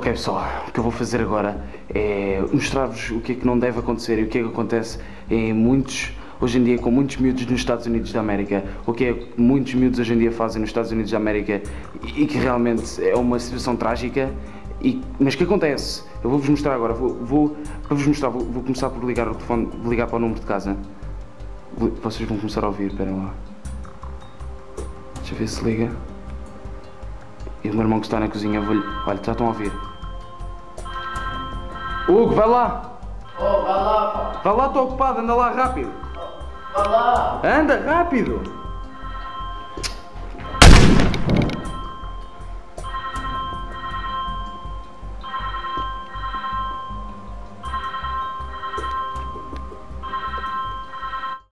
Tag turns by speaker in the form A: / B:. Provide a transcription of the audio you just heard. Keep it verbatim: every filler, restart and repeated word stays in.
A: Ok pessoal, o que eu vou fazer agora é mostrar-vos o que é que não deve acontecer e o que é que acontece em muitos, hoje em dia, com muitos miúdos nos Estados Unidos da América, o que é que muitos miúdos hoje em dia fazem nos Estados Unidos da América e que realmente é uma situação trágica, e, mas que acontece. Eu vou-vos mostrar agora, vou, vou, para vos mostrar, vou, vou começar por ligar o telefone, ligar para o número de casa. Vocês vão começar a ouvir, esperem lá. Deixa eu ver se liga. E o meu irmão que está na cozinha, vou-lhe... Olha, já estão a ouvir. Hugo, vai lá!
B: Oh, vai lá, pá!
A: Vai lá, estou ocupado, anda lá rápido!
B: Vai lá!
A: Anda, rápido!